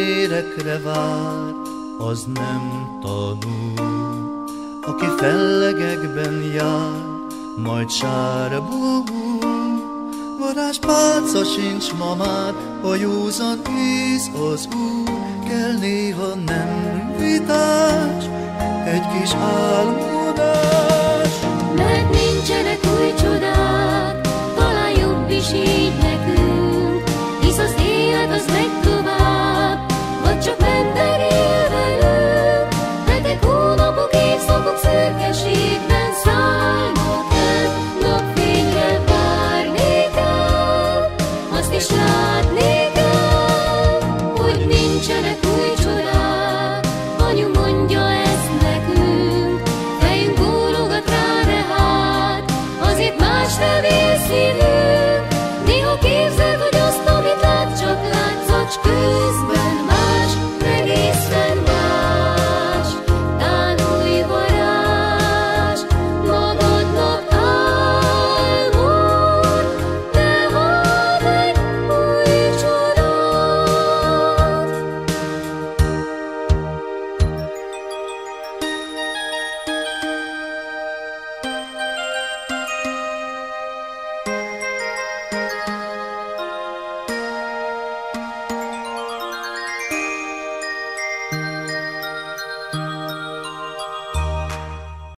érekre vár, az nem tanul. Aki fellegekben jár, majd sárba hull, varázspálca sincs ma már, a józan ész az Úr. Kell néha nem vitás, egy kis álmodás. Mert nincsenek új csodák, talán jobb is így nekünk, hisz az élet az megy tovább, vagy csak menterél velünk. Hetek, hónapok, évszakok szürkeségben szállnak el, napfényre várni kell, azt is látni kell, hogy nincsenek